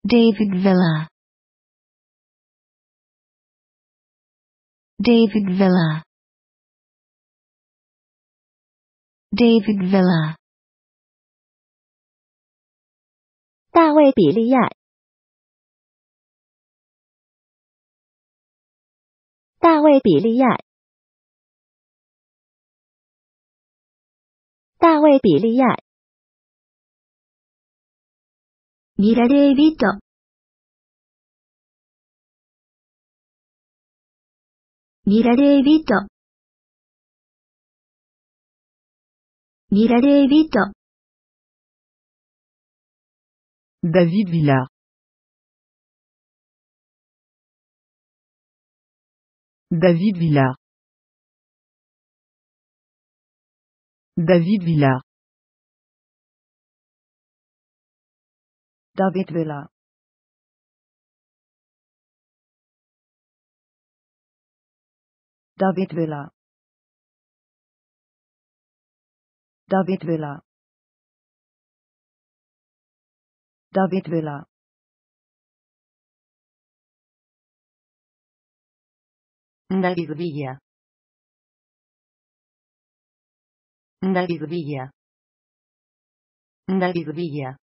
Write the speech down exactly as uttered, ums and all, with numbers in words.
David Villa. David Villa. David Villa. 大卫比利亚，大卫比利亚，大卫比利亚。 ミラデイビット。ミラデイビット。ミラデイビット。 David Villa. David Villa. David Villa. David Villa. David Villa. David Villa. David Villa. David Villa. David Villa. David Villa.